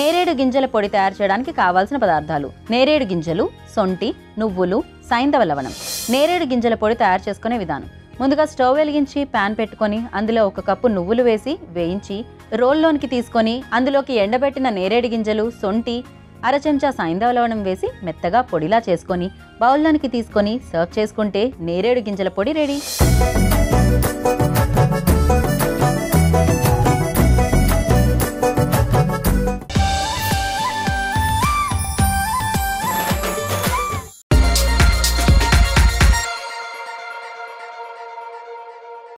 నేరేడు గింజల పొడి తయారు చేయడానికి కావాల్సిన పదార్థాలు: నేరేడు గింజలు, సొంటి, నువ్వులు, సైంధవ లవణం. నేరేడు గింజల పొడి తయారు చేసుకునే విధానం: ముందుగా స్టవ్ వెలిగించి ప్యాన్ పెట్టుకొని అందులో 1 కప్పు నువ్వులు వేసి వేయించి రోల్లోనికి తీసుకొని అందులోకి ఎండబెట్టిన నేరేడు గింజలు, సొంటి, అర చెంచా సైంధవ లవణం వేసి మెత్తగా పొడిలా చేసుకొని బౌల్లోనికి తీసుకొని సర్వ్ చేసుకుంటే నేరేడు గింజల పొడి రెడీ.